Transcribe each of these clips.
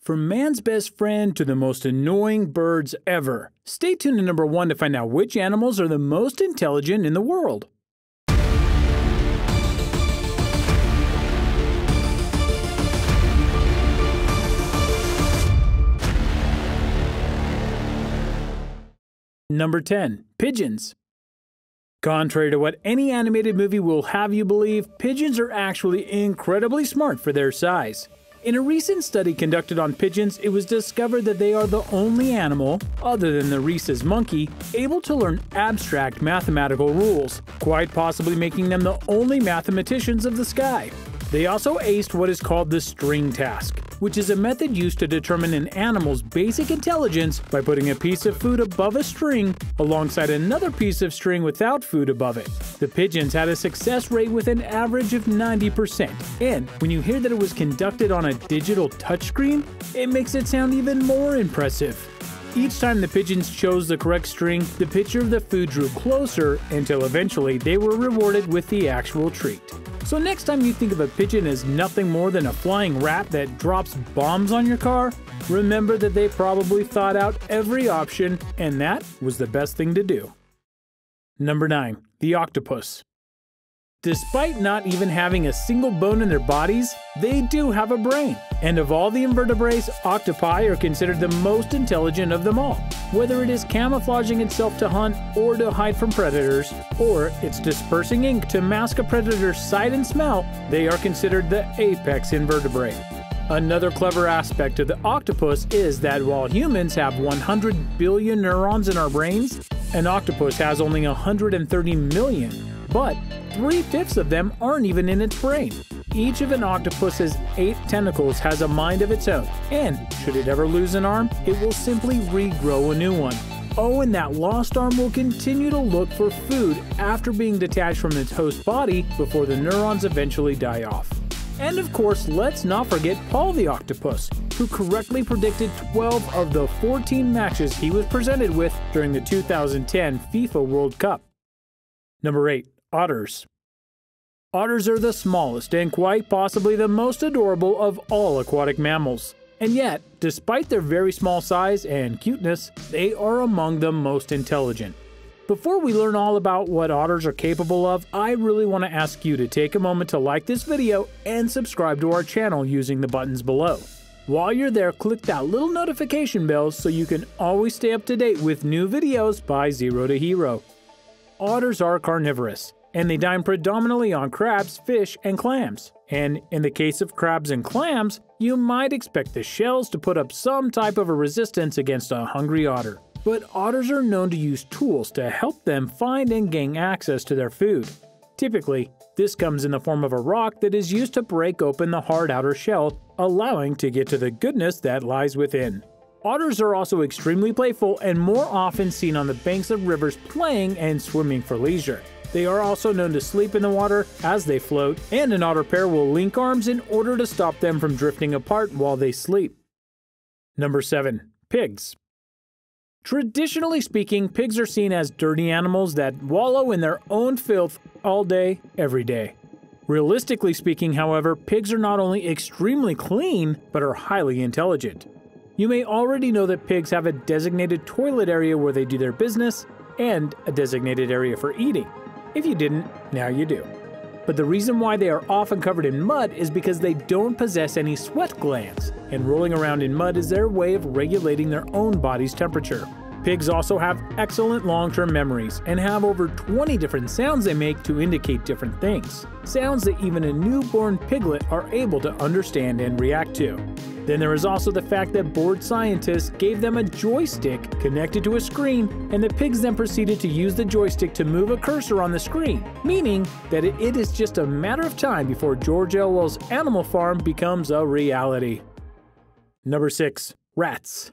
From man's best friend to the most annoying birds ever. Stay tuned to number 1 to find out which animals are the most intelligent in the world. Number 10. Pigeons. Contrary to what any animated movie will have you believe, pigeons are actually incredibly smart for their size. In a recent study conducted on pigeons, it was discovered that they are the only animal, other than the rhesus monkey, able to learn abstract mathematical rules, quite possibly making them the only mathematicians of the sky. They also aced what is called the string task, which is a method used to determine an animal's basic intelligence by putting a piece of food above a string alongside another piece of string without food above it. The pigeons had a success rate with an average of 90%, and when you hear that it was conducted on a digital touchscreen, it makes it sound even more impressive. Each time the pigeons chose the correct string, the picture of the food drew closer until eventually they were rewarded with the actual treat. So next time you think of a pigeon as nothing more than a flying rat that drops bombs on your car, remember that they probably thought out every option, and that was the best thing to do. Number 9. The octopus. Despite not even having a single bone in their bodies, they do have a brain. And of all the invertebrates, octopi are considered the most intelligent of them all. Whether it is camouflaging itself to hunt or to hide from predators, or it's dispersing ink to mask a predator's sight and smell, they are considered the apex invertebrate. Another clever aspect of the octopus is that while humans have 100 billion neurons in our brains, an octopus has only 130 million. But 3/5 of them aren't even in its brain. Each of an octopus's 8 tentacles has a mind of its own, and should it ever lose an arm, it will simply regrow a new one. Oh, and that lost arm will continue to look for food after being detached from its host body before the neurons eventually die off. And of course, let's not forget Paul the octopus, who correctly predicted 12 of the 14 matches he was presented with during the 2010 FIFA World Cup. Number 8. Otters. Otters are the smallest and quite possibly the most adorable of all aquatic mammals. And yet, despite their very small size and cuteness, they are among the most intelligent. Before we learn all about what otters are capable of, I really want to ask you to take a moment to like this video and subscribe to our channel using the buttons below. While you're there, click that little notification bell so you can always stay up to date with new videos by Zero to Hero. Otters are carnivorous, and they dine predominantly on crabs, fish, and clams. And in the case of crabs and clams, you might expect the shells to put up some type of a resistance against a hungry otter. But otters are known to use tools to help them find and gain access to their food. Typically, this comes in the form of a rock that is used to break open the hard outer shell, allowing to get to the goodness that lies within. Otters are also extremely playful and more often seen on the banks of rivers playing and swimming for leisure. They are also known to sleep in the water as they float, and an otter pair will link arms in order to stop them from drifting apart while they sleep. Number 7. Pigs. Traditionally speaking, pigs are seen as dirty animals that wallow in their own filth all day, every day. Realistically speaking, however, pigs are not only extremely clean, but are highly intelligent. You may already know that pigs have a designated toilet area where they do their business, and a designated area for eating. If you didn't, now you do. But the reason why they are often covered in mud is because they don't possess any sweat glands, and rolling around in mud is their way of regulating their own body's temperature. Pigs also have excellent long-term memories and have over 20 different sounds they make to indicate different things. Sounds that even a newborn piglet are able to understand and react to. Then there is also the fact that bored scientists gave them a joystick connected to a screen, and the pigs then proceeded to use the joystick to move a cursor on the screen, meaning that it is just a matter of time before George Orwell's Animal Farm becomes a reality. Number 6. Rats.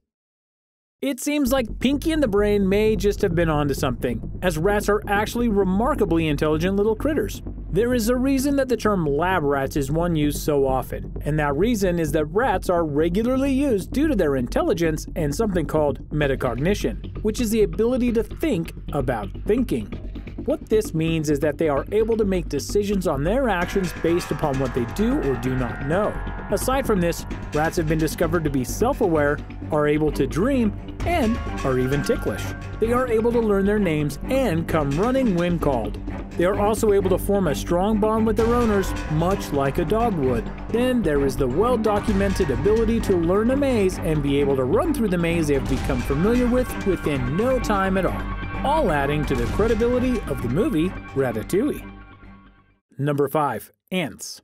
It seems like Pinky and the Brain may just have been onto something, as rats are actually remarkably intelligent little critters. There is a reason that the term lab rats is one used so often, and that reason is that rats are regularly used due to their intelligence and something called metacognition, which is the ability to think about thinking. What this means is that they are able to make decisions on their actions based upon what they do or do not know. Aside from this, rats have been discovered to be self-aware, are able to dream, and are even ticklish. They are able to learn their names and come running when called. They are also able to form a strong bond with their owners, much like a dog would. Then there is the well-documented ability to learn a maze and be able to run through the maze they have become familiar with within no time at all adding to the credibility of the movie Ratatouille. Number 5. Ants.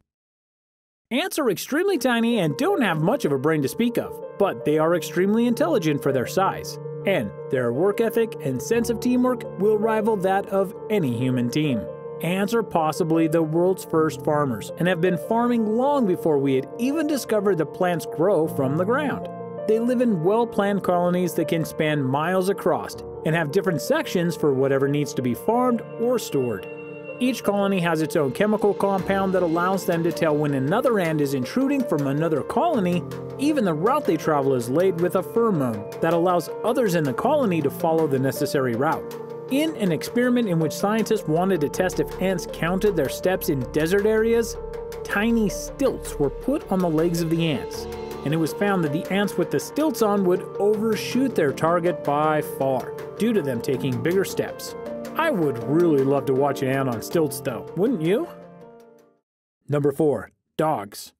Ants are extremely tiny and don't have much of a brain to speak of, but they are extremely intelligent for their size. And their work ethic and sense of teamwork will rival that of any human team. Ants are possibly the world's first farmers and have been farming long before we had even discovered that plants grow from the ground. They live in well-planned colonies that can span miles across and have different sections for whatever needs to be farmed or stored. Each colony has its own chemical compound that allows them to tell when another ant is intruding from another colony. Even the route they travel is laid with a pheromone that allows others in the colony to follow the necessary route. In an experiment in which scientists wanted to test if ants counted their steps in desert areas, tiny stilts were put on the legs of the ants, and it was found that the ants with the stilts on would overshoot their target by far, due to them taking bigger steps. I would really love to watch an ant on stilts though, wouldn't you? Number 4. Dogs.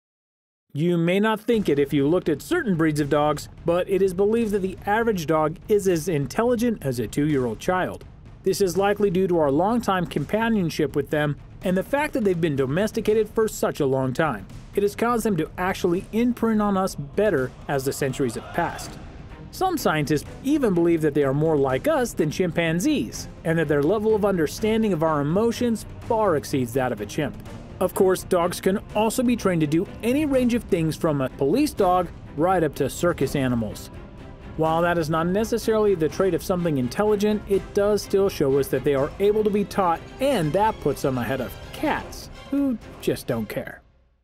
You may not think it if you looked at certain breeds of dogs, but it is believed that the average dog is as intelligent as a 2-year-old child. This is likely due to our long-time companionship with them and the fact that they've been domesticated for such a long time. It has caused them to actually imprint on us better as the centuries have passed. Some scientists even believe that they are more like us than chimpanzees, and that their level of understanding of our emotions far exceeds that of a chimp. Of course, dogs can also be trained to do any range of things from a police dog right up to circus animals. While that is not necessarily the trait of something intelligent, it does still show us that they are able to be taught, and that puts them ahead of cats, who just don't care.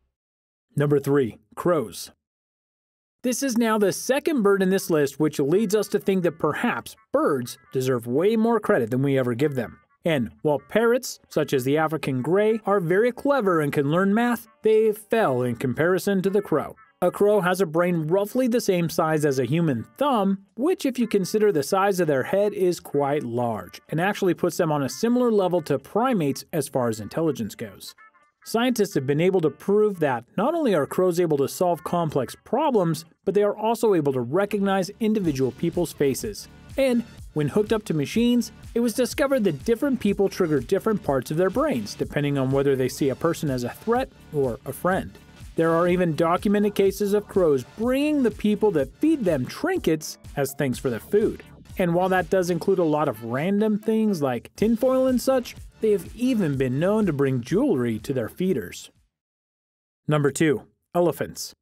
Number 3. Crows. This is now the second bird in this list, which leads us to think that perhaps birds deserve way more credit than we ever give them. And while parrots, such as the African gray, are very clever and can learn math, they fell in comparison to the crow. A crow has a brain roughly the same size as a human thumb, which if you consider the size of their head is quite large, and actually puts them on a similar level to primates as far as intelligence goes. Scientists have been able to prove that not only are crows able to solve complex problems, but they are also able to recognize individual people's faces. And when hooked up to machines, it was discovered that different people trigger different parts of their brains, depending on whether they see a person as a threat or a friend. There are even documented cases of crows bringing the people that feed them trinkets as thanks for their food. And while that does include a lot of random things like tinfoil and such, they have even been known to bring jewelry to their feeders. Number 2. Elephants.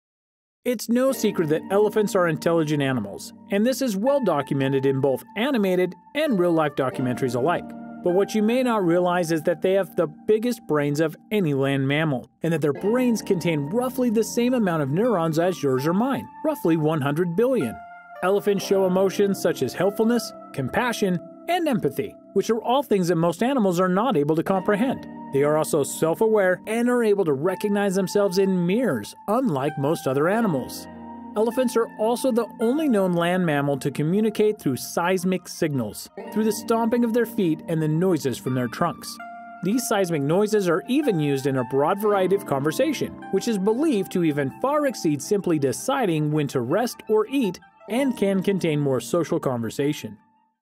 It's no secret that elephants are intelligent animals, and this is well documented in both animated and real-life documentaries alike. But what you may not realize is that they have the biggest brains of any land mammal, and that their brains contain roughly the same amount of neurons as yours or mine, roughly 100 billion. Elephants show emotions such as helpfulness, compassion, and empathy, which are all things that most animals are not able to comprehend. They are also self-aware and are able to recognize themselves in mirrors, unlike most other animals. Elephants are also the only known land mammal to communicate through seismic signals, through the stomping of their feet and the noises from their trunks. These seismic noises are even used in a broad variety of conversation, which is believed to even far exceed simply deciding when to rest or eat, and can contain more social conversation.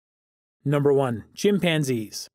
Number 1. Chimpanzees.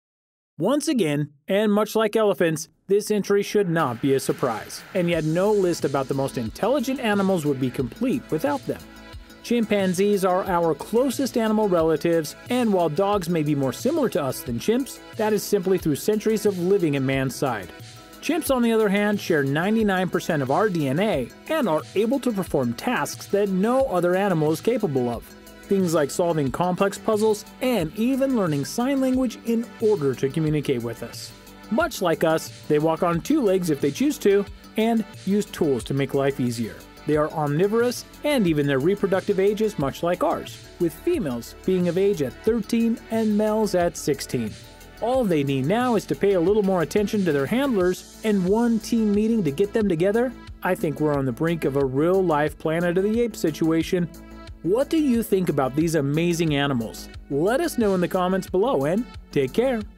Once again, and much like elephants, this entry should not be a surprise, and yet no list about the most intelligent animals would be complete without them. Chimpanzees are our closest animal relatives, and while dogs may be more similar to us than chimps, that is simply through centuries of living at man's side. Chimps, on the other hand, share 99% of our DNA and are able to perform tasks that no other animal is capable of. Things like solving complex puzzles and even learning sign language in order to communicate with us. Much like us, they walk on 2 legs if they choose to, and use tools to make life easier. They are omnivorous, and even their reproductive age is much like ours, with females being of age at 13 and males at 16. All they need now is to pay a little more attention to their handlers, and one team meeting to get them together, I think we're on the brink of a real-life Planet of the Apes situation. What do you think about these amazing animals? Let us know in the comments below, and take care!